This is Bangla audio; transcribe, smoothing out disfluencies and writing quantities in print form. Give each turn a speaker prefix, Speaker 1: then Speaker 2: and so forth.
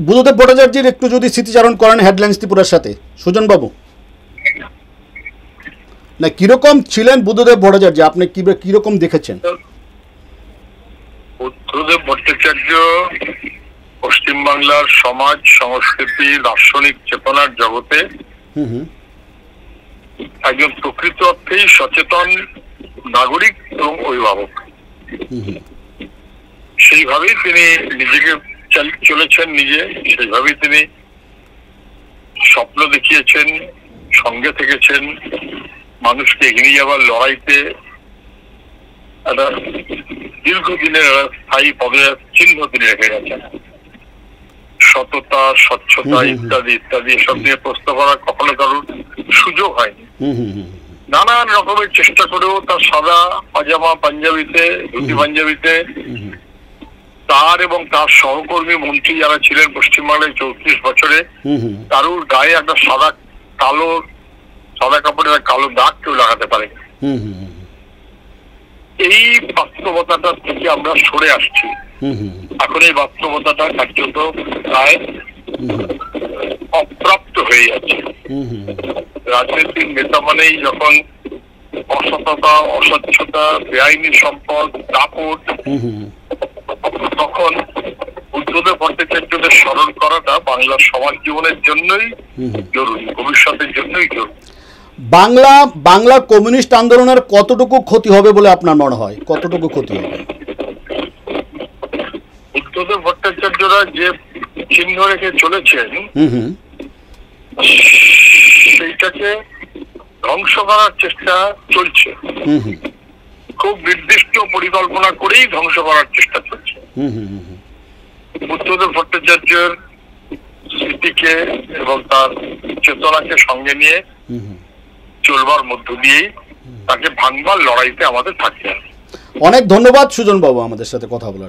Speaker 1: বুদ্ধদেব ভট্টাচার্যের একটু যদি স্মৃতিচারণ করেন হেডলাইন্স ত্রিপুরার সাথে সুজন বাবু, না কিরকম ছিলেন বুদ্ধদেব ভট্টাচার্য, আপনি কিরকম দেখেছেন?
Speaker 2: বুদ্ধদেব ভট্টাচার্য পশ্চিমবাংলার সমাজ সংস্কৃতি দার্শনিক চেতনার জগতে একজন প্রকৃত অর্থেই সচেতন নাগরিক এবং অভিভাবক। সেইভাবেই তিনি নিজেকে চলেছেন, সেইভাবেই তিনি স্বপ্ন দেখিয়েছেন, সঙ্গে থেকেছেন, মানুষকে এগিয়ে যাওয়ার লড়াইতে একটা দীর্ঘদিনের স্থায়ী পদযাত্রার চিহ্ন তিনি রেখে গেছেন। সততা, স্বচ্ছতা ইত্যাদি ইত্যাদি এসব নিয়ে প্রশ্ন করার কখনো কারোর সুযোগ হয়নি। নানান রকমের চেষ্টা করেও তার সাদা পাজামা পাঞ্জাবিতে, ধুতি পাঞ্জাবিতে তার এবং তার সহকর্মী মন্ত্রী যারা ছিলেন পশ্চিমবাংলায় 34 বছরে, কারোর গায়ে একটা সাদা কাপড়ের কালো দাগ কেউ লাগাতে পারে। এই বাস্তবতাটা থেকে আমরা সরে আসছি। এখন এই বাস্তবতাটা কার্যত প্রায় অপ্রাপ্ত হয়ে যাচ্ছে। রাজনৈতিক নেতা মানেই যখন অসততা, অস্বচ্ছতা, বেআইনি সম্পদ, দাপট, তখন বুদ্ধদেব ভট্টাচার্যদের স্মরণ করাটা বাংলার সমাজ জীবনের জন্যই জরুরি, ভবিষ্যতের জন্যই জরুরি।
Speaker 1: বাংলা কমিউনিস্ট আন্দোলনের কতটুকু ক্ষতি হবে বলে আপনার মনে হয়? কতটুকু ক্ষতি হবে?
Speaker 2: বুদ্ধদেব ভট্টাচার্যরা যে চিহ্ন রেখে চলেছেন সেইটাকে ধ্বংস করার চেষ্টা চলছে। খুব নির্দিষ্ট পরিকল্পনা করেই ধ্বংস করার চেষ্টা চলছে। বুদ্ধদেব ভট্টাচার্যের স্মৃতিকে এবং তার চেতনাকে সঙ্গে নিয়ে চলবার মধ্য দিয়েই তাকে ভাঙবার লড়াইতে আমাদের থাকতে হবে।
Speaker 1: অনেক ধন্যবাদ সুজন বাবু আমাদের সাথে কথা বলার।